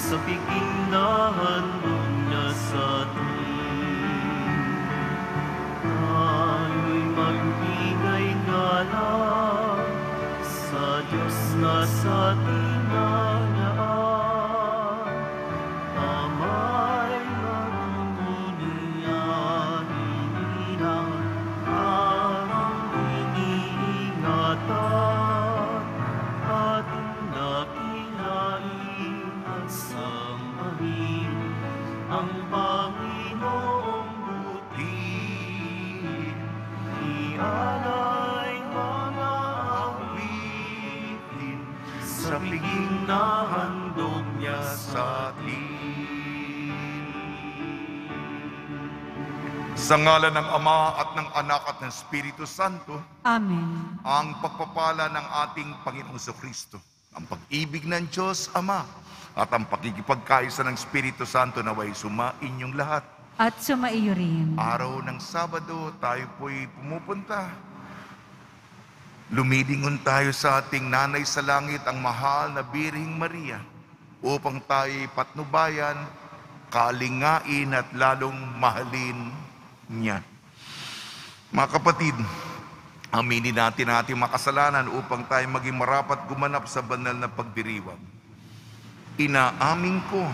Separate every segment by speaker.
Speaker 1: sa piging na handog niya sa atin. Tayo'y magbigay-galang sa Diyos na sa ating nangyaan. Ama'y magmumunian, inilang ang iniingatan. Ating dakilain at sambahin ang Panginoong buti. Ialay mga awitin sa piging na handog niya sa atin.
Speaker 2: Sa ngalan ng Ama at ng Anak at ng Espiritu Santo,
Speaker 3: Amen.
Speaker 2: ang pagpapala ng ating Panginoong Kristo, ang pag-ibig ng Diyos Ama, at ang pakikipagkaisa ng Espiritu Santo naway sumainyong lahat.
Speaker 3: At sumaiyo rin.
Speaker 2: Araw ng Sabado, tayo po'y pumupunta. Lumilingon tayo sa ating nanay sa langit, ang mahal na Birhing Maria, upang tayo'y patnubayan, kalingain at lalong mahalin niya. Mga kapatid, aminin natin ang ating makasalanan upang tayo maging marapat gumanap sa banal na pagdiriwang. Inaamin ko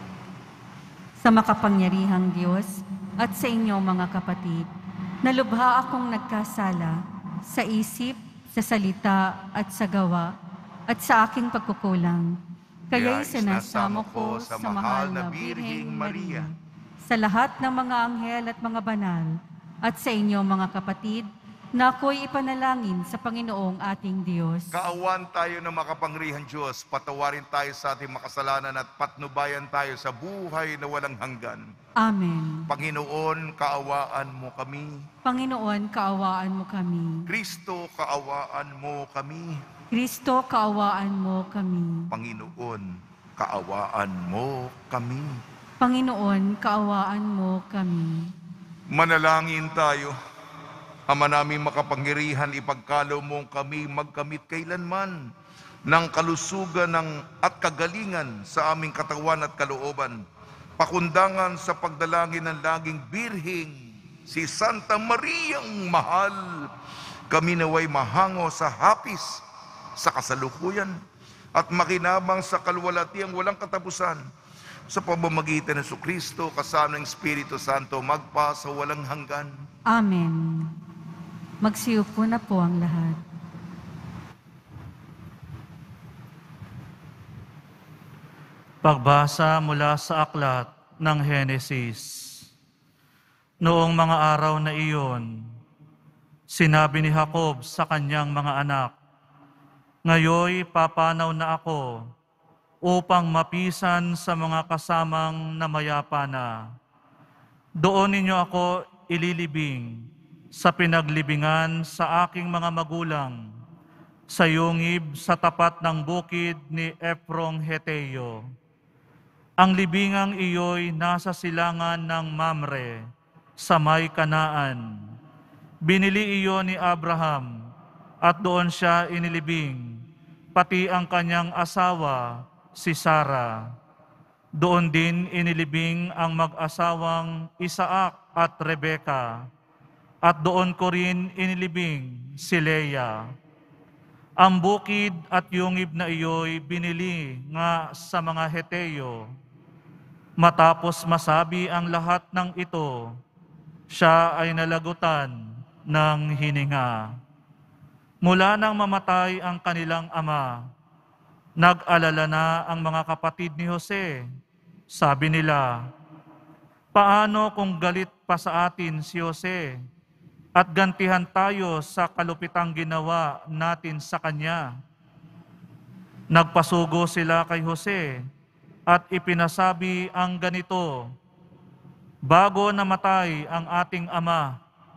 Speaker 3: Sa makapangyarihang Diyos at sa inyo mga kapatid, na lubha akong nagkasala sa isip, sa salita at sa gawa at sa aking pagkukulang. Kaya'y sinasamo ko sa mahal na Birheng Maria, sa lahat ng mga anghel at mga banal, at sa inyo mga kapatid, na ako'y ipanalangin sa Panginoong ating Diyos.
Speaker 2: kaawan tayo ng makapangyarihang Diyos, patawarin tayo sa ating makasalanan at patnubayan tayo sa buhay na walang hanggan.
Speaker 3: Amen.
Speaker 2: Panginoon, kaawaan mo kami.
Speaker 3: Panginoon, kaawaan mo kami.
Speaker 2: Kristo, kaawaan mo kami.
Speaker 3: Kristo, kaawaan mo kami.
Speaker 2: Panginoon, kaawaan mo kami.
Speaker 3: Panginoon, kaawaan mo kami.
Speaker 2: Manalangin tayo. Ama namin makapangyarihan, ipagkalo mo kami magkamit kailanman ng kalusugan at kagalingan sa aming katawan at kalooban. Pakundangan sa pagdalangin ng laging birhing, si Santa Mariang mahal. Kami naway mahango sa hapis, sa kasalukuyan, at makinabang sa kalwalatiang walang katapusan. Sa pamamagitan ng Kristo, kasama ng Espiritu Santo, magpa sa walang hanggan.
Speaker 3: Amen. Magsiupo na po ang lahat.
Speaker 4: Pagbasa mula sa aklat ng Henesis. Noong mga araw na iyon, sinabi ni Jacob sa kanyang mga anak, "Ngayoy papanaw na ako upang mapisan sa mga kasamang namayapa na. Doon ninyo ako ililibing sa pinaglibingan sa aking mga magulang, sa yungib sa tapat ng bukid ni Eprong Heteo. Ang libingang iyo'y nasa silangan ng Mamre, sa may Kanaan. Binili iyon ni Abraham, at doon siya inilibing, pati ang kanyang asawa, si Sara. Doon din inilibing ang mag-asawang Isaac at Rebeka, at doon ko rin inilibing si Leah. Ang bukid at yungib na iyo'y binili nga sa mga Heteo. Matapos masabi ang lahat ng ito, siya ay nalagutan ng hininga. Mula nang mamatay ang kanilang ama, nag-alala na ang mga kapatid ni Jose. Sabi nila, "Paano kung galit pa sa atin si Jose at gantihan tayo sa kalupitang ginawa natin sa kanya?" Nagpasugo sila kay Jose at ipinasabi ang ganito, "Bago namatay ang ating ama,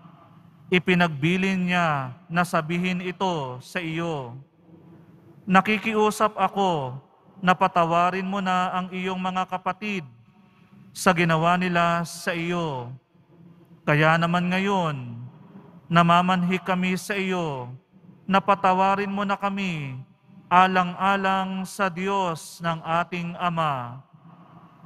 Speaker 4: ipinagbilin niya na sabihin ito sa iyo. Nakikiusap ako na patawarin mo na ang iyong mga kapatid sa ginawa nila sa iyo. Kaya naman ngayon, namamanhik kami sa iyo na patawarin mo na kami alang-alang sa Diyos ng ating Ama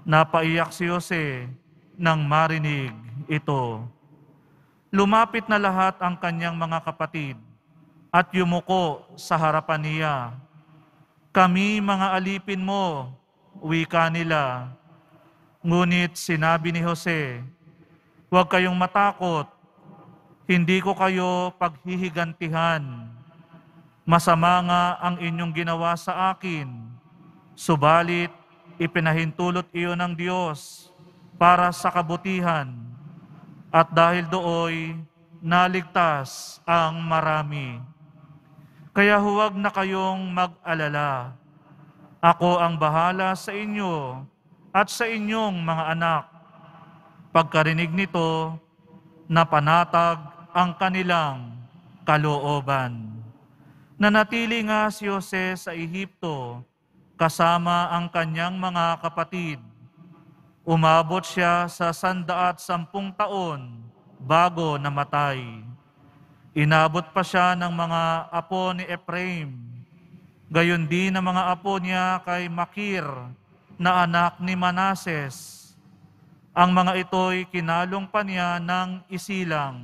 Speaker 4: Napaiyak si Jose nang marinig ito. Lumapit na lahat ang kanyang mga kapatid at yumuko sa harapan niya. Kami mga alipin mo, wika nila. Ngunit sinabi ni Jose, huwag kayong matakot, hindi ko kayo paghihigantihan. Masama nga ang inyong ginawa sa akin, subalit ipinahintulot iyon ng Diyos para sa kabutihan, at dahil dooy naligtas ang marami. Kaya huwag na kayong mag-alala. Ako ang bahala sa inyo at sa inyong mga anak. Pagkarinig nito, napanatag ang kanilang kalooban. Nanatili nga si Jose sa Ehipto kasama ang kanyang mga kapatid. Umabot siya sa 110 taon bago namatay. Inabot pa siya ng mga apo ni Ephraim. Gayon din ang mga apo niya kay Makir na anak ni Manases. Ang mga ito'y kinalong pa niya ng isilang.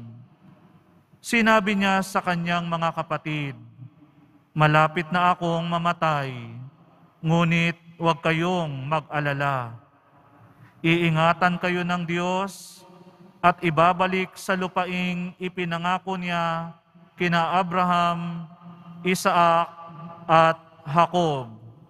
Speaker 4: Sinabi niya sa kanyang mga kapatid, malapit na akong mamatay, ngunit huwag kayong mag-alala. Iingatan kayo ng Diyos at ibabalik sa lupaing ipinangako niya kina Abraham, Isaac at Jacob.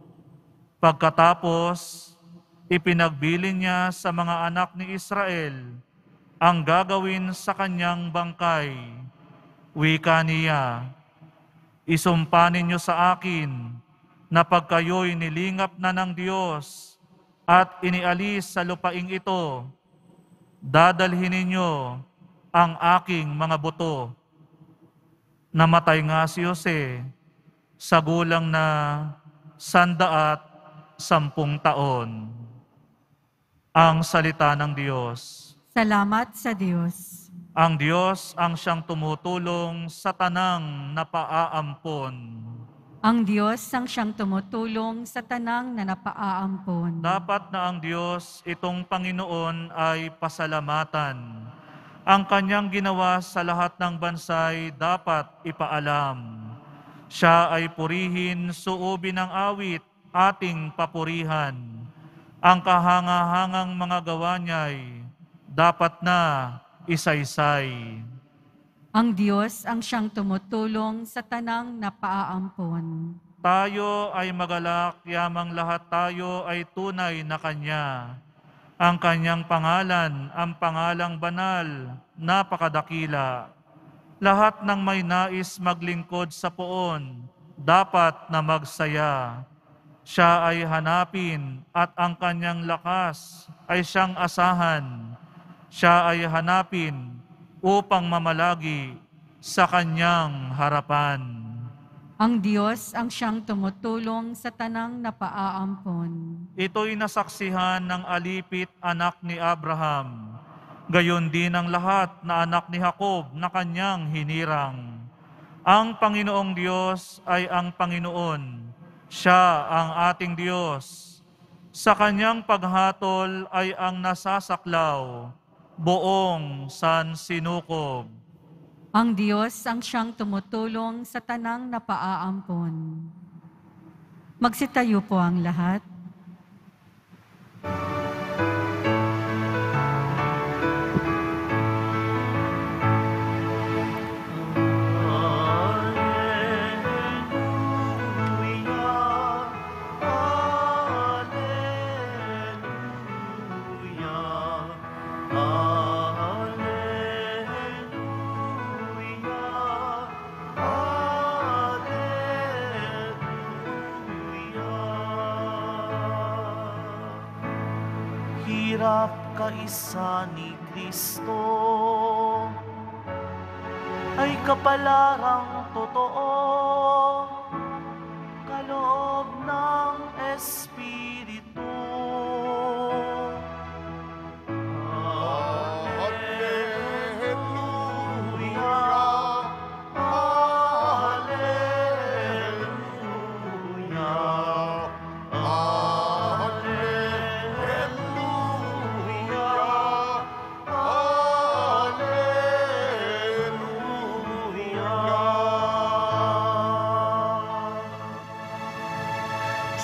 Speaker 4: Pagkatapos, ipinagbilin niya sa mga anak ni Israel ang gagawin sa kanyang bangkay. Wika niya, isumpa ninyo sa akin na pag kayo'y nilingap na ng Diyos at inialis sa lupaing ito, dadalhin ninyo ang aking mga buto. Namatay nga si Jose sa gulang na 110 taon. Ang salita ng Diyos.
Speaker 3: Salamat sa Diyos.
Speaker 4: Ang Diyos ang siyang tumutulong sa tanang napaaampon.
Speaker 3: Ang Diyos ang siyang tumutulong sa tanang na napaaampon.
Speaker 4: Dapat na ang Diyos, itong Panginoon, ay pasalamatan. Ang kanyang ginawa sa lahat ng bansay dapat ipaalam. Siya ay purihin, suubin ng awit, ating papurihan. Ang kahangahangang mga gawa niya'y dapat na isaysay.
Speaker 3: Ang Diyos ang siyang tumutulong sa tanang napaaampon.
Speaker 4: Tayo ay magalak, yamang lahat tayo ay tunay na Kanya. Ang Kanyang pangalan, ang pangalang banal, napakadakila. Lahat ng may nais maglingkod sa poon, dapat na magsaya. Siya ay hanapin at ang Kanyang lakas ay siyang asahan. Siya ay hanapin upang mamalagi sa Kanyang harapan.
Speaker 3: Ang Diyos ang siyang tumutulong sa tanang napaaampon.
Speaker 4: Ito'y nasaksihan ng alipit anak ni Abraham. Gayon din ang lahat na anak ni Jacob na kanyang hinirang. Ang Panginoong Diyos ay ang Panginoon. Siya ang ating Diyos. Sa Kanyang paghatol ay ang nasasaklaw, buong sansinukob.
Speaker 3: Ang Diyos ang siyang tumutulong sa tanang napaaampon. Magsitayo po ang lahat.
Speaker 1: Hirap kaisa ni Kristo ay kapalarang totoo, kaloob ng Espiritu. Hallelujah, hallelujah,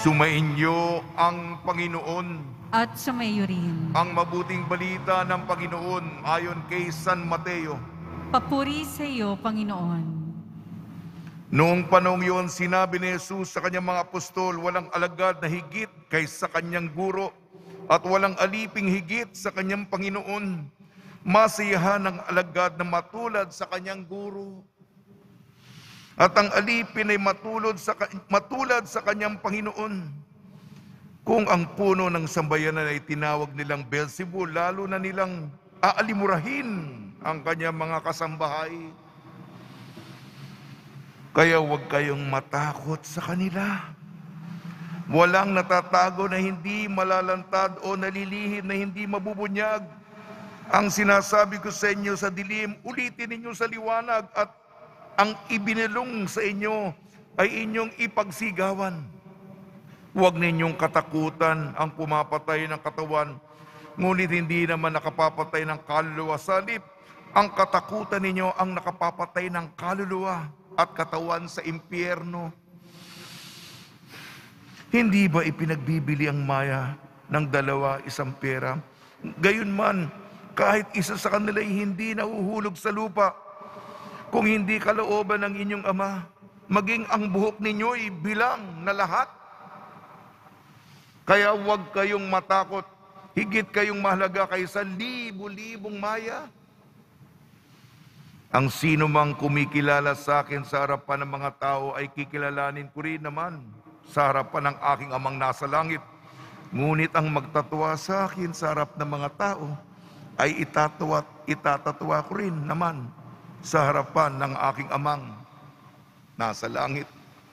Speaker 2: Sumainyo ang Panginoon.
Speaker 3: At sumayo rin.
Speaker 2: Ang mabuting balita ng Panginoon ayon kay San Mateo.
Speaker 3: Papuri sa iyo, Panginoon.
Speaker 2: Noong panahong yun, sinabi ni Jesus sa kanyang mga apostol, walang alagad na higit kaysa kanyang guro at walang aliping higit sa kanyang Panginoon. Masiyahan ang alagad na matulad sa kanyang guro. At ang alipin ay matulad sa kanyang Panginoon. Kung ang puno ng sambayanan ay tinawag nilang Beelzebul, lalo na nilang aalimurahin ang kanyang mga kasambahay. Kaya huwag kayong matakot sa kanila. Walang natatago na hindi malalantad o nalilihim na hindi mabubunyag. Ang sinasabi ko sa inyo sa dilim, ulitin ninyo sa liwanag, at ang ibinilong sa inyo ay inyong ipagsigawan. Huwag ninyong katakutan ang pumapatay ng katawan, ngunit hindi naman nakapapatay ng kaluluwa. Salip, ang katakutan ninyo ang nakapapatay ng kaluluwa at katawan sa impyerno. Hindi ba ipinagbibili ang maya ng 2 pera? Gayunman, kahit isa sa kanila ay hindi nahuhulog sa lupa, kung hindi kalooban ng inyong Ama, maging ang buhok ninyo'y bilang na lahat. Kaya huwag kayong matakot, higit kayong mahalaga kaysa libu-libong maya. Ang sino mang kumikilala sa akin sa harapan ng mga tao ay kikilalanin ko rin naman sa harapan ng aking Amang nasa langit. Ngunit ang magtatuwa sa akin sa harap ng mga tao ay itatatuwa ko rin naman sa harapan ng aking Amang nasa langit.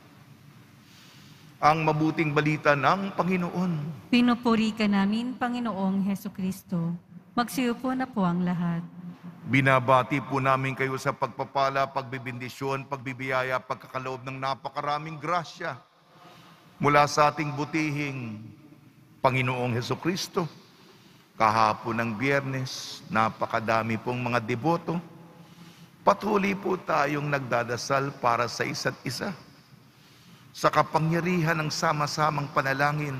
Speaker 2: Ang mabuting balita ng Panginoon.
Speaker 3: Pinupuri ka namin, Panginoong Hesukristo. Magsiupo na po ang lahat.
Speaker 2: Binabati po namin kayo sa pagpapala, pagbibindisyon, pagbibiyaya, pagkakaloob ng napakaraming grasya mula sa ating butihing Panginoong Hesukristo. Kahapon ng Biyernes, napakadami pong mga deboto. Patuloy po tayong nagdadasal para sa isa't isa. Sa kapangyarihan ng sama-samang panalangin,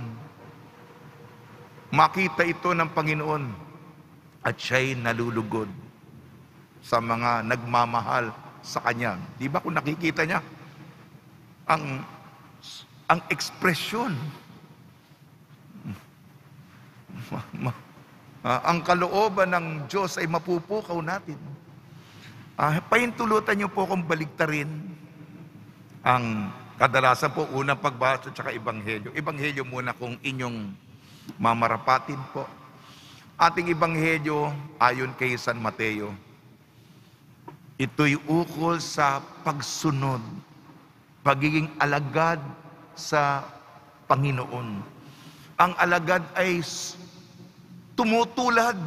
Speaker 2: makita ito ng Panginoon at siya'y nalulugod sa mga nagmamahal sa Kanya. Di ba kung nakikita niya ang ekspresyon, ang kalooban ng Diyos ay mapupukaw natin. Pahintulutan niyo po kung baligtarin ang kadalasan po unang pagbasa at saka Ebanghelyo. Ebanghelyo muna kung inyong mamarapatin po. Ating Ebanghelyo ayon kay San Mateo. Ito'y ukol sa pagsunod, pagiging alagad sa Panginoon. Ang alagad ay tumutulad,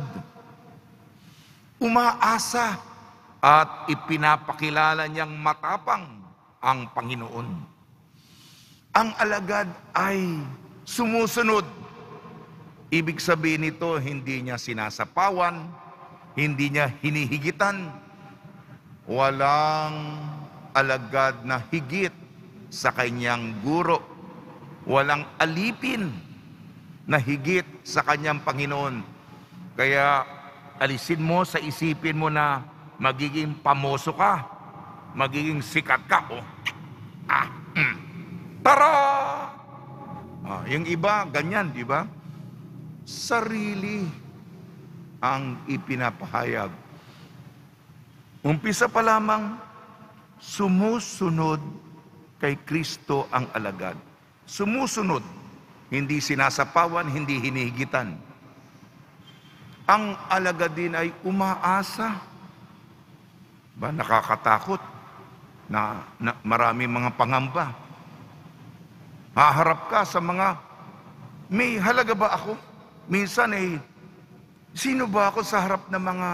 Speaker 2: umaasa, at ipinapakilala niyang matapang ang Panginoon. Ang alagad ay sumusunod. Ibig sabihin nito, hindi niya sinasapawan, hindi niya hinihigitan. Walang alagad na higit sa kanyang guro. Walang alipin na higit sa kanyang Panginoon. Kaya alisin mo sa isipin mo na magiging pamoso ka, magiging sikat ka. Tara! Yung iba, ganyan, di ba? Sarili ang ipinapahayag. Umpisa pa lamang, sumusunod kay Kristo ang alagad. Sumusunod, hindi sinasapawan, hindi hinihigitan. Ang alagad din ay umaasa. Ba, nakakatakot na maraming mga pangamba. Haharap ka sa mga, may halaga ba ako? Minsan sino ba ako sa harap ng mga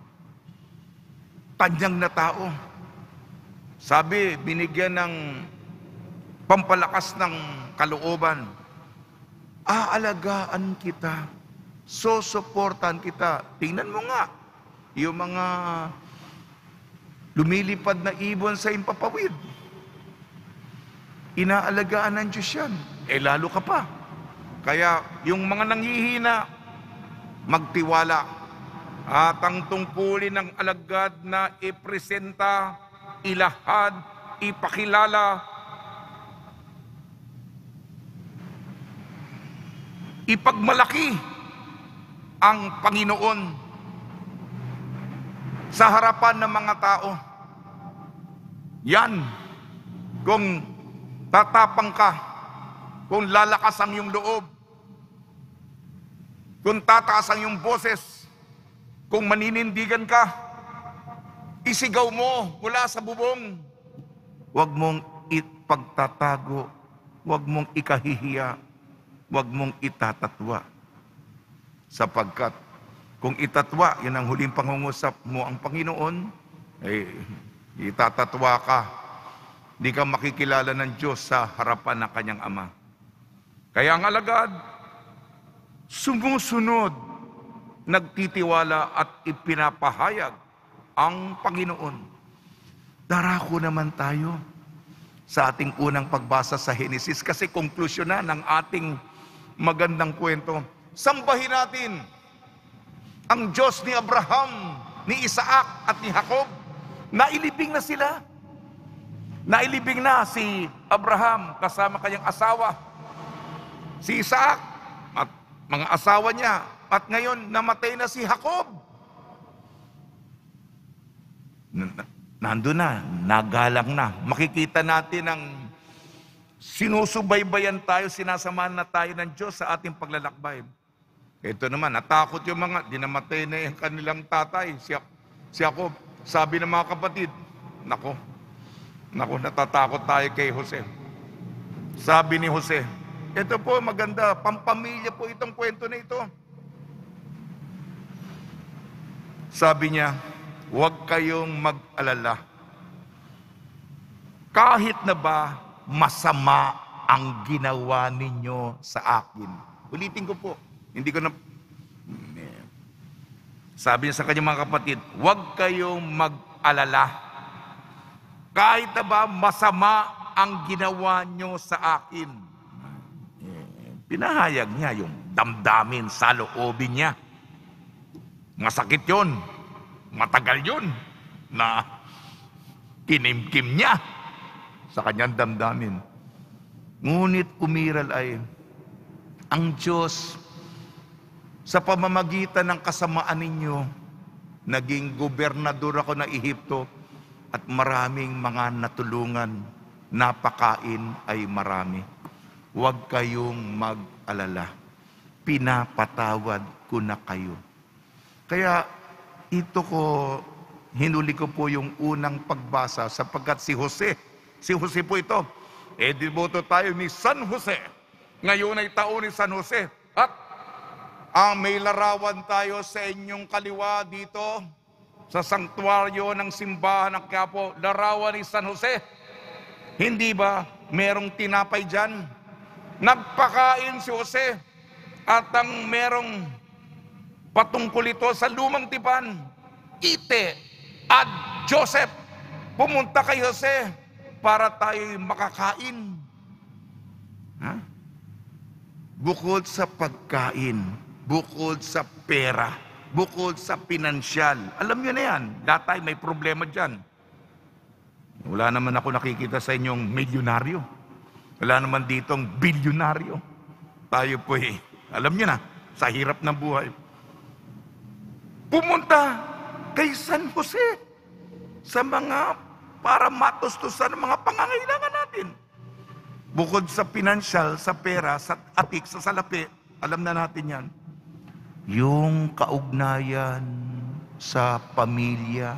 Speaker 2: tanyang na tao? Sabi, binigyan ng pampalakas ng kalooban. Aalagaan kita, susuportan kita. Tingnan mo nga, yung mga lumilipad na ibon sa impapawid. Inaalagaan ng Diyos yan. lalo ka pa. Kaya yung mga nanghihina, magtiwala. At ang tungkulin ng alagad na ipresenta, ilahad, ipakilala, ipagmalaki ang Panginoon sa harapan ng mga tao. Yan, kung tatapang ka, kung lalakas ang iyong loob, kung tataas ang iyong boses, kung maninindigan ka, isigaw mo mula sa bubong. Huwag mong ipagtatago, huwag mong ikahihiya, huwag mong itatatwa. Sapagkat kung itatwa, yan ang huling pangungusap mo ang Panginoon, itatatwa ka. Di ka makikilala ng Diyos sa harapan ng kanyang Ama. Kaya ang alagad, sumusunod, nagtitiwala at ipinapahayag ang Panginoon. Darako naman tayo sa ating unang pagbasa sa Henesis kasi konklusyon na ng ating magandang kwento. Sambahin natin ang Diyos ni Abraham, ni Isaac at ni Jacob. Nailibing na sila. Nailibing na si Abraham kasama kanyang asawa, si Isaac at mga asawa niya. At ngayon, namatay na si Jacob. Nandun na, nagalang na. Makikita natin ang sinusubaybayan tayo, sinasamahan na tayo ng Diyos sa ating paglalakbay. Ito naman, natakot yung mga, dinamatay na yung kanilang tatay, si Jacob. Sabi ng mga kapatid, nako, natatakot tayo kay Jose. Sabi ni Jose, ito po maganda, pampamilya po itong kwento na ito. Sabi niya, huwag kayong mag-alala. Kahit na ba masama ang ginawa ninyo sa akin. Ulitin ko po, hindi ko na... Sabi niya sa kanyang mga kapatid, huwag kayong mag-alala. Kahit na ba masama ang ginawa nyo sa akin. Pinahayag niya yung damdamin sa loobin niya. Masakit yun. Matagal yun na kinimkim niya sa kanyang damdamin. Ngunit umiral ay ang Diyos sa pamamagitan ng kasamaan ninyo, naging gobernador ako ng Ehipto at maraming mga natulungan, napakain ay marami. Huwag kayong mag-alala. Pinapatawad ko na kayo. Kaya ito hinuli ko po yung unang pagbasa sapagkat si Jose po ito. Diboto tayo ni San Jose. Ngayon ay taon ni San Jose. At may larawan tayo sa inyong kaliwa dito sa sanktuaryo ng simbahan ng Quiapo. Larawan ni San Jose. Hindi ba merong tinapay dyan? Nagpakain si Jose. At ang merong patungkol ito sa lumang tipan, Ite at Joseph, pumunta kay Jose para tayo makakain. Bukod sa pagkain, bukod sa pera, bukod sa pinansyal, alam nyo na yan, datay may problema dyan. Wala naman ako nakikita sa inyong milyonaryo. Wala naman ditong bilyonaryo. Tayo po alam nyo na, sa hirap ng buhay. Pumunta kay San Jose sa mga para matustusan ang mga pangangailangan natin. Bukod sa pinansyal, sa pera, sa atik, sa salapi, alam na natin yan. Yung kaugnayan sa pamilya,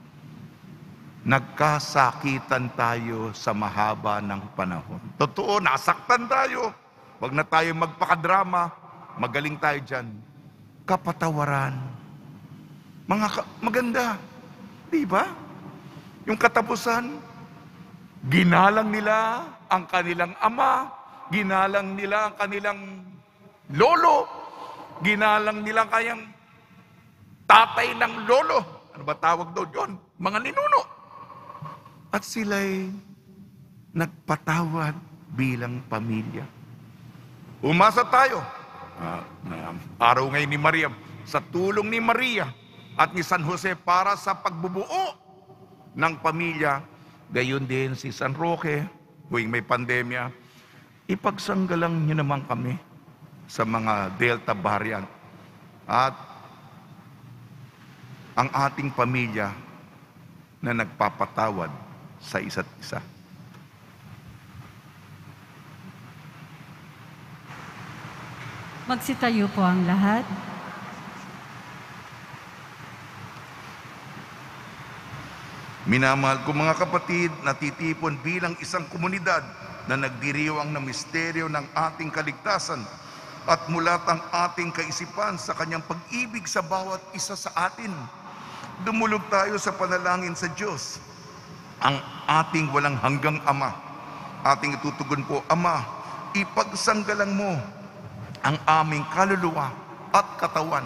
Speaker 2: nagkasakitan tayo sa mahaba ng panahon. Totoo, nasaktan tayo. Huwag na tayo magpakadrama. Magaling tayo dyan. Kapatawaran. Maganda. Di ba? Yung katapusan, ginalang nila ang kanilang ama, ginalang nila ang kanilang lolo, ginalang nila kayang tatay ng lolo. Ano ba tawag doon yun? Mga ninuno. At sila'y nagpatawad bilang pamilya. Umasa tayo. Araw ngayon ni Maria, sa tulong ni Maria at ni San Jose para sa pagbubuo ng pamilya. Gayon din si San Roque, tuwing may pandemya, ipagsanggalang niyo naman kami sa mga Delta variant. At ang ating pamilya na nagpapatawad sa isa't isa.
Speaker 3: Magsitayo po ang lahat.
Speaker 2: Minamahal ko mga kapatid, natitipon bilang isang komunidad na nagdiriwang ng misteryo ng ating kaligtasan at mulat ang ating kaisipan sa kanyang pag-ibig sa bawat isa sa atin. Dumulog tayo sa panalangin sa Diyos, ang ating walang hanggang Ama. Ating itutugon po, Ama, ipagsanggalang mo ang aming kaluluwa at katawan.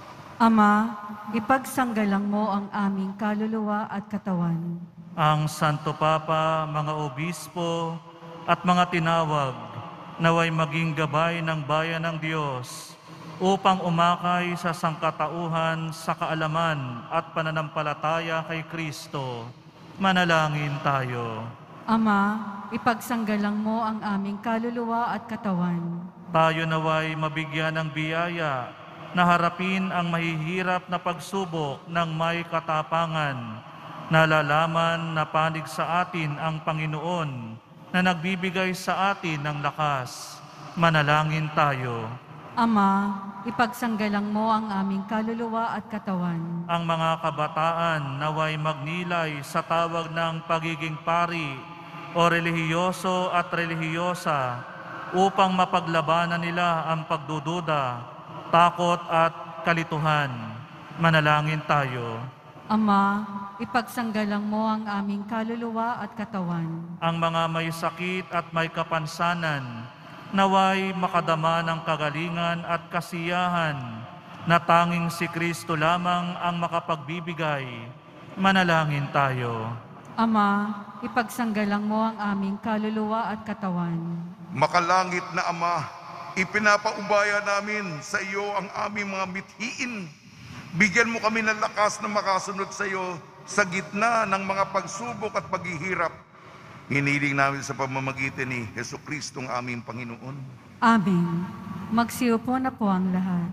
Speaker 3: Ama, ipagsanggalang mo ang aming kaluluwa at katawan.
Speaker 4: Ang Santo Papa, mga obispo at mga tinawag naway maging gabay ng bayan ng Diyos upang umakay sa sangkatauhan sa kaalaman at pananampalataya kay Kristo. Manalangin tayo.
Speaker 3: Ama, ipagsanggalang mo ang aming kaluluwa at katawan.
Speaker 4: Tayo naway mabigyan ng biyaya na harapin ang mahihirap na pagsubok ng may katapangan. Nalalaman na panig sa atin ang Panginoon na nagbibigay sa atin ng lakas. Manalangin tayo.
Speaker 3: Ama, ipagsanggalang mo ang aming kaluluwa at katawan.
Speaker 4: Ang mga kabataan naway magnilay sa tawag ng pagiging pari o relihiyoso at relihiyosa upang mapaglabanan nila ang pagdududa, takot at kalituhan. Manalangin tayo.
Speaker 3: Ama, ipagsanggalang mo ang aming kaluluwa at katawan.
Speaker 4: Ang mga may sakit at may kapansanan, naway makadama ng kagalingan at kasiyahan na tanging si Kristo lamang ang makapagbibigay. Manalangin tayo.
Speaker 3: Ama, ipagsanggalang mo ang aming kaluluwa at katawan.
Speaker 2: Makalangit na Ama, ipinapaubaya namin sa iyo ang aming mga mithiin. Bigyan mo kami ng lakas na makasunod sa iyo sa gitna ng mga pagsubok at paghihirap. Hiniling namin sa pamamagitan ni Jesucristo ang aming Panginoon.
Speaker 3: Amen. Magsiupo na po ang lahat.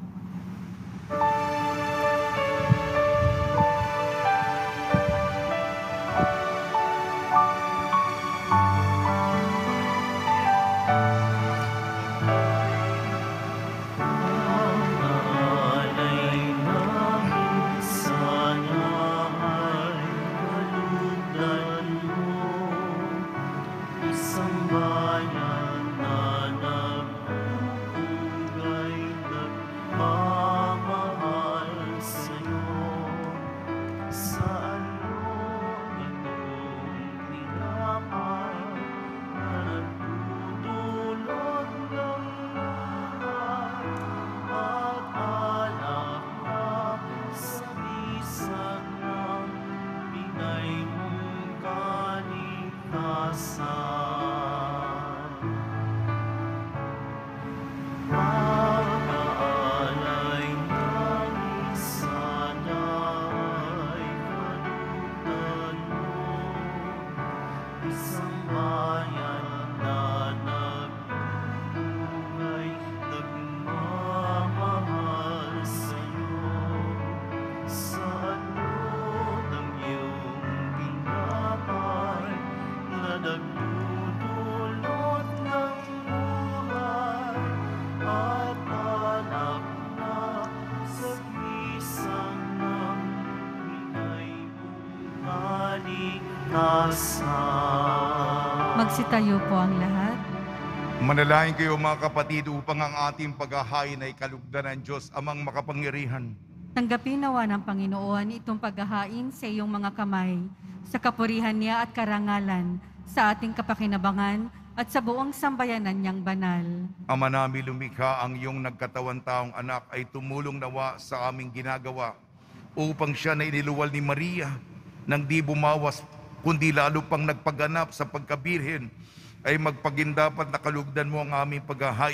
Speaker 3: Magsitayo po ang lahat.
Speaker 2: Manalangin kayo mga kapatid upang ang ating paghahain ay kalugdan ng Diyos amang makapangyarihan.
Speaker 3: Tanggapin nawa ng Panginoon itong paghahain sa iyong mga kamay, sa kapurihan niya at karangalan, sa ating kapakinabangan at sa buong sambayanan niyang banal.
Speaker 2: Ama namin lumikha, ang iyong nagkatawan taong anak ay tumulong nawa sa aming ginagawa upang siya na iniluwal ni Maria nang di bumawas kundi lalo pang nagpaganap sa pagkabirhen ay magpagindapat na kalugdan mo ang aming paghahain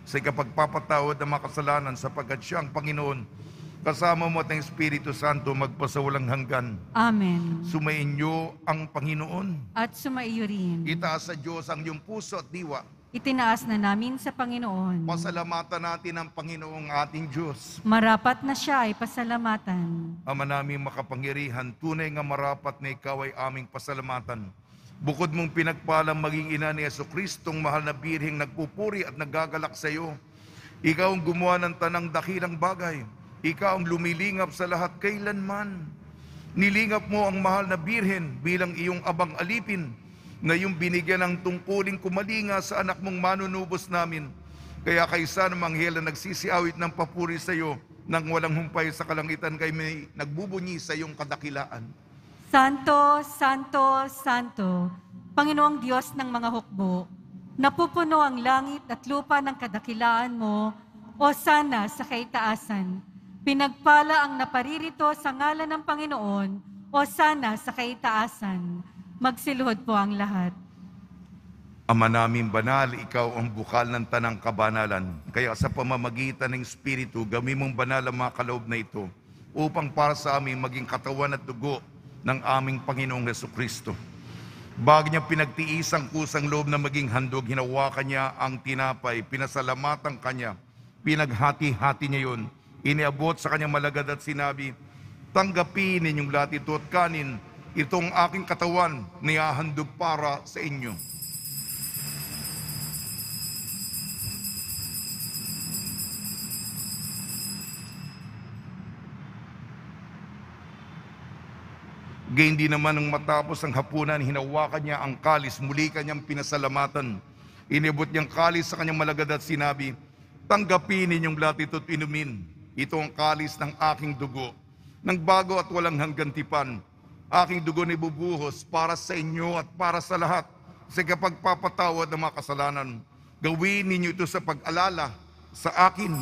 Speaker 2: sa ikapagpapatawad ng mga kasalanan sapagkat siya ang Panginoon. Kasama mo at ng Espiritu Santo magpasawalang hanggan.
Speaker 3: Amen.
Speaker 2: Sumainyo ang Panginoon.
Speaker 3: At sumaiyo rin.
Speaker 2: Itaas sa Diyos ang iyong puso at diwa.
Speaker 3: Itinaas na namin sa Panginoon.
Speaker 2: Pasalamatan natin ang Panginoong ating Diyos.
Speaker 3: Marapat na siya ay pasalamatan.
Speaker 2: Ama naming makapangyarihan, tunay nga marapat na ikaw ay aming pasalamatan. Bukod mong pinagpalang maging ina ni Jesucristong mahal na birheng nagpupuri at nagagalak sa iyo. Ikaw ang gumawa ng tanang dakilang bagay. Ikaw ang lumilingap sa lahat kailanman. Nilingap mo ang mahal na birhen bilang iyong abang alipin na iyong binigyan ng tungkuling kumalinga sa anak mong manunubos namin. Kaya kaysa ng manghela nagsisiawit ng papuri sa iyo nang walang humpay sa kalangitan kay may nagbubunyi sa iyong kadakilaan.
Speaker 3: Santo, Santo, Santo, Panginoong Diyos ng mga hukbo, napupuno ang langit at lupa ng kadakilaan mo, o sana sa kaitaasan. Pinagpala ang naparirito sa ngalan ng Panginoon, o sana sa kaitaasan. Magsiluhod po ang lahat.
Speaker 2: Ama namin banal, ikaw ang bukal ng tanang kabanalan. Kaya sa pamamagitan ng Espiritu, gawin mong banal ang mga kaloob na ito upang para sa amin maging katawan at dugo ng aming Panginoong Jesucristo. Bago niya pinagtiis ang kusang loob na maging handog, hinawakan niya ang tinapay, pinasalamatan kanya, pinaghati-hati niya yun, iniabot sa kanyang malagad at sinabi, tanggapin ninyong lahat ito at kanin, itong aking katawan na ihahandog para sa inyo. Gayun din naman nang matapos ang hapunan, hinawakan niya ang kalis, muli kanyang pinasalamatan. Inibot niyang kalis sa kanyang malagad at sinabi, tanggapin ninyong lahat ito at inumin. Ito ang kalis ng aking dugo, ng bago at walang hanggan tipan. Aking dugo na ibubuhos para sa inyo at para sa lahat sa kapagpapatawad ng mga kasalanan. Gawin ninyo ito sa pag-alala sa akin.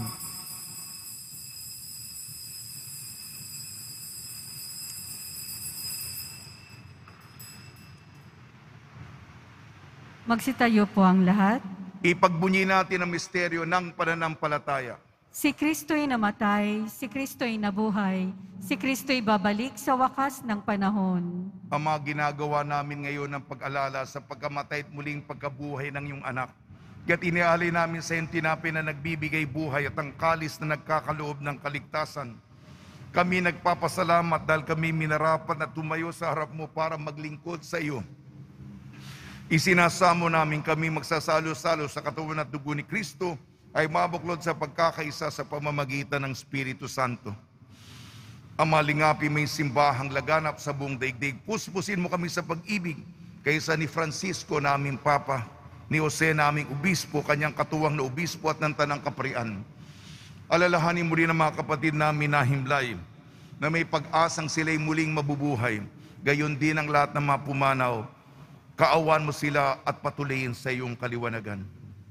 Speaker 3: Magsitayo po ang lahat.
Speaker 2: Ipagbunyi natin ang misteryo ng pananampalataya.
Speaker 3: Si Kristo'y namatay, si Kristo'y nabuhay, si Kristo'y babalik sa wakas ng panahon.
Speaker 2: Ama, ginagawa namin ngayon ang pag-alala sa pagkamatay at muling pagkabuhay ng iyong anak. Kaya't inialay namin sa iyong tinapay na nagbibigay buhay at ang kalis na nagkakaloob ng kaligtasan. Kami nagpapasalamat dahil kami minarapat na tumayo sa harap mo para maglingkod sa iyo. Isinasamo namin kami magsasalo-salo sa katawan at dugo ni Kristo ay mabuklod sa pagkakaisa sa pamamagitan ng Espiritu Santo. Ama, lingapi may simbahang laganap sa buong daigdig. Puspusin mo kami sa pag-ibig kaysa ni Francisco naming Papa, ni Jose naming Obispo, kanyang katuwang na Obispo at ng Tanang Kaparian. Alalahanin mo rin ang mga kapatid namin na himlay na may pag-asang sila'y muling mabubuhay. Gayon din ang lahat ng mga pumanaw. Kaawan mo sila at patuloyin sa iyong kaliwanagan.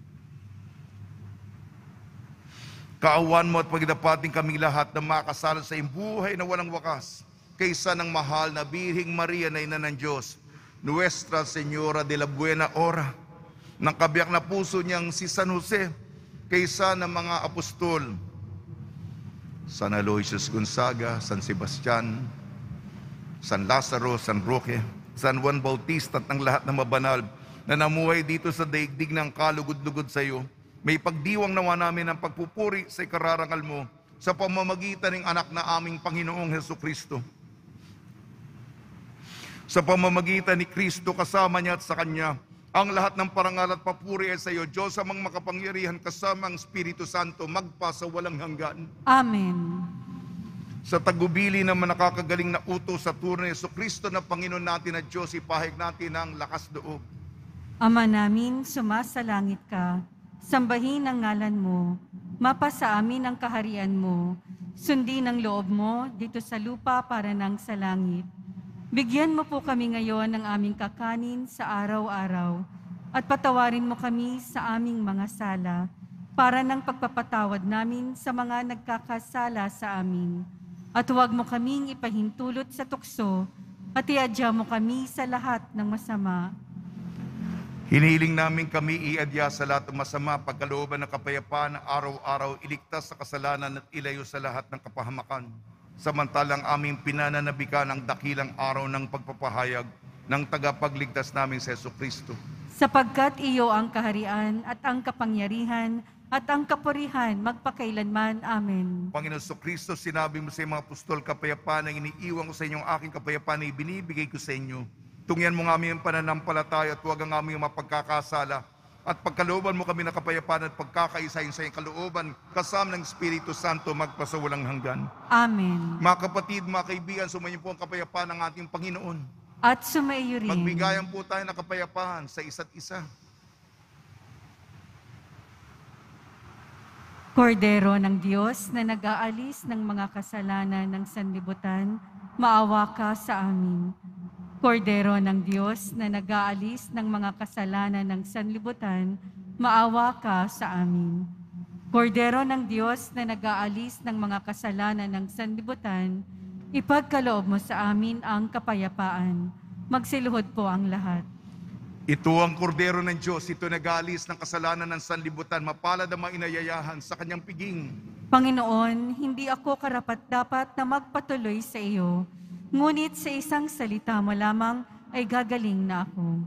Speaker 2: Kaawan mo at pagdapating kaming lahat na makasalo sa iyong buhay na walang wakas, kaysa ng mahal na Birheng Maria na Ina ng Diyos, Nuestra Señora de la Buena Hora, ng kabiyak na puso niyang si San Jose, kaysa ng mga apostol, San Aloysius Gonzaga, San Sebastian, San Lazaro, San Roque, San Juan Bautista at ng lahat ng mabanal na namuhay dito sa daigdig ng kalugod-lugod sa iyo. May pagdiwang nawa namin ng pagpupuri sa ikararangal mo sa pamamagitan ng anak na aming Panginoong Jesucristo. Sa pamamagitan ni Kristo, kasama niya at sa Kanya, ang lahat ng parangal at papuri ay sa iyo, Diyos amang makapangyarihan, kasama ang Espiritu Santo, magpa sa walang hanggan.
Speaker 3: Amen.
Speaker 2: Sa tagubili naman nakakagaling na utos sa turno ni Jesucristo na Panginoon natin at Diyos, ipahayag natin ang lakas loob.
Speaker 3: Ama namin, sumasalangit ka. Sambahin ang ngalan mo, mapasa amin ang kaharian mo, sundin ang loob mo dito sa lupa para nang sa langit. Bigyan mo po kami ngayon ng aming kakanin sa araw-araw at patawarin mo kami sa aming mga sala para ng pagpapatawad namin sa mga nagkakasala sa amin. At huwag mo kaming ipahintulot sa tukso at iadya mo kami sa lahat ng masama.
Speaker 2: Hinihiling namin kami iadya sa lahat ng masama, pagkalooban ng kapayapaan, araw-araw iligtas sa kasalanan at ilayo sa lahat ng kapahamakan. Samantalang aming pinananabikan ang dakilang araw ng pagpapahayag ng tagapagligtas namin sa Jesucristo.
Speaker 3: Sapagkat iyo ang kaharian at ang kapangyarihan at ang kapurihan magpakailanman. Amen.
Speaker 2: Panginoon Jesucristo, sinabi mo sa mga apostol, kapayapaan ang iniiwan ko sa inyo, ang aking kapayapaan ay binibigay ko sa inyo. Tungyan mo nga aming pananampalataya at huwag ang aming mapagkakasala. At pagkalooban mo kami ng kapayapaan at pagkakaisahin sa iyong kalooban, kasama ng Espiritu Santo magpasawalang hanggan.
Speaker 3: Amen.
Speaker 2: Mga kapatid, mga kaibigan, sumayin po ang kapayapaan ng ating Panginoon.
Speaker 3: At sumaiyo rin.
Speaker 2: Magbigayan po tayo ng kapayapaan sa isa't isa.
Speaker 3: Kordero ng Diyos na nag-aalis ng mga kasalanan ng sanlibutan, maawa ka sa amin. Kordero ng Diyos na nag-aalis ng mga kasalanan ng sanlibutan, maawa ka sa amin. Kordero ng Diyos na nag-aalis ng mga kasalanan ng sanlibutan, ipagkaloob mo sa amin ang kapayapaan. Magsiluhod po ang lahat.
Speaker 2: Ito ang kordero ng Diyos, ito nag-aalis ng kasalanan ng sanlibutan, mapalad ang mga inayayahan sa kanyang piging.
Speaker 3: Panginoon, hindi ako karapat-dapat na magpatuloy sa iyo, ngunit sa isang salita mo lamang ay gagaling na ako.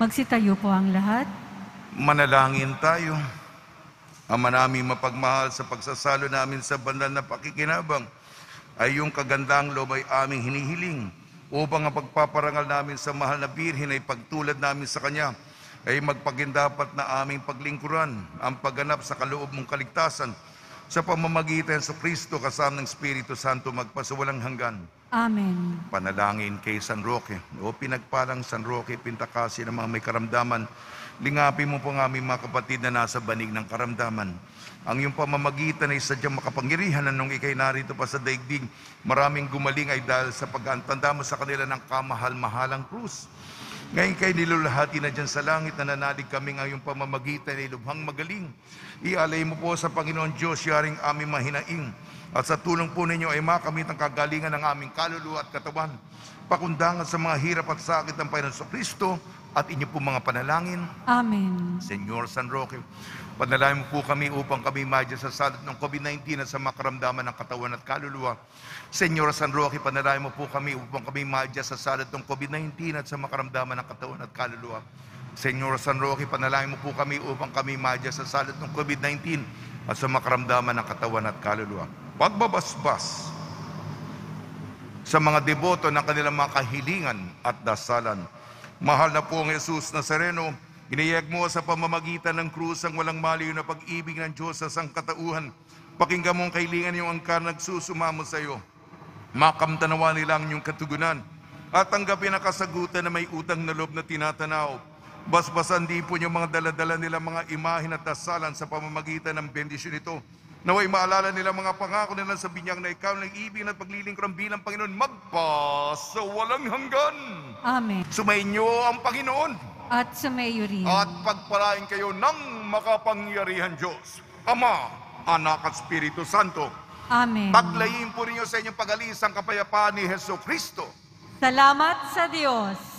Speaker 3: Magsitayo po ang lahat.
Speaker 2: Manalangin tayo. Ama namin mapagmahal, sa pagsasalo namin sa banal na pakikinabang, ay yung kagandang loob ay aming hinihiling upang ang pagpaparangal namin sa mahal na birhen ay pagtulad namin sa Kanya ay magpagindapat na aming paglingkuran ang pagganap sa kaloob mong kaligtasan sa pamamagitan sa Kristo kasama ng Espiritu Santo magpasawalang hanggan.
Speaker 3: Amen.
Speaker 2: Panalangin kay San Roque. O pinagpalang San Roque, pintakasi ng mga may karamdaman, lingapin mo po ang aming mga kapatid na nasa banig ng karamdaman. Ang iyong pamamagitan ay sadyang makapangyarihan na nung ikay narito pa sa daigdig. Maraming gumaling ay dahil sa pag-antanda mo sa kanila ng kamahal-mahalang krus. Ngayon kay nilulahati na dyan sa langit, na nanalig kami ng iyong pamamagitan ay lubhang magaling. Ialay mo po sa Panginoon Diyos, yaring aming mahinaing. At sa tulong po ninyo ay makamit ang kagalingan ng aming kaluluwa at katawan. Pakundangan sa mga hirap at sakit ng Panginoon sa Kristo at inyo po mga panalangin.
Speaker 3: Amen.
Speaker 2: Senyor San Roque, panalangin mo po kami upang kami madya sa salat ng COVID-19 at sa makaramdaman ng katawan at kaluluwa. Senyor San Roque, panalangin mo po kami upang kami madya sa salat ng COVID-19 at sa makaramdaman ng katawan at kaluluwa. Senyor San Roque, panalangin mo po kami upang kami madya sa salat ng COVID-19 at sa makaramdaman ng katawan at kaluluwa. Pagbabasbas sa mga deboto ng kanilang mga kahilingan at dasalan. Mahal na pong Jesus Nazareno, iniyag mo sa pamamagitan ng krus ang walang maliw na pag-ibig ng Diyos sa sangkatauhan. Pakinggan mo ang kahilingan niyong angkan nagsusumamo sa iyo. Makamtanawa nila ang iyong katugunan at tanggapin ang kasagutan na may utang na loob na tinatanaw. Basbasan di po niyo mga daladala nila mga imahin at dasalan sa pamamagitan ng bendisyon ito. Naway maalala nila mga pangako nila sa binyag na ikaw ng ibig at paglilingkuran bilang Panginoon magpa sa walang hanggan.
Speaker 3: Amen.
Speaker 2: Sumainyo ang Panginoon
Speaker 3: At sumayo rin.
Speaker 2: at pagpalain kayo ng makapangyarihan Diyos, Ama, Anak at Espiritu Santo.
Speaker 3: Amen.
Speaker 2: Paglayin po ninyo sa inyong pag-alis ang kapayapaan ni Jesu Kristo.
Speaker 3: Salamat sa Diyos.